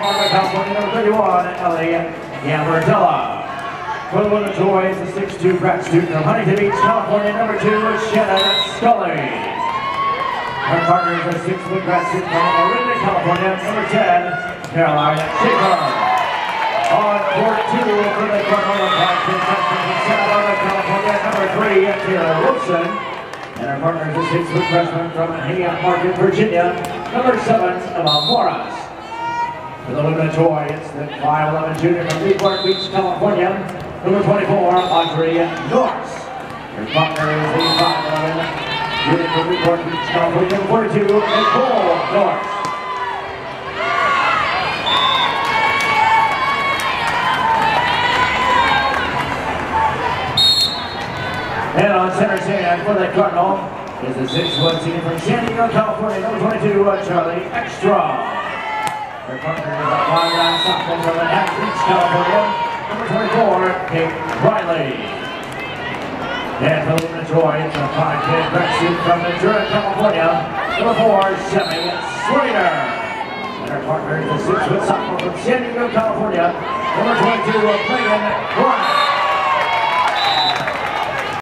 California, number 31, Ellie Gambardella. For the women's boys, the 6'2" grad student from Huntington Beach, California, number 2, Shannon Scully. Her partners are 6' grad student from Orinda, California, number 10, Caroline Schaefer. On court 2 for the Cornell freshman from Santa Barbara, California, number 3, Taylor Wilson. And our partners are 6' freshman from Hayat Market, Virginia, number 7, Emma Morris. For the women's toy, it's the 5'11" junior from Newport Beach, California, number 24, Audrey Norris. Her partner is the 5'11" junior from Newport Beach, California, number 42, Nicole Norris. And on center stand for the Cardinal is the 6' senior from San Diego, California, number 22, Charlie Extra. Their partner is a 5'9" sophomore from Manhattan Beach, California, number 24, Kate Riley. And for the women's toy, it's a 5'10" grad student from Ventura, California, number 4, Shelly Slater. And her partner is a 6' sophomore from San Diego, California, number 22, Megan Bryant.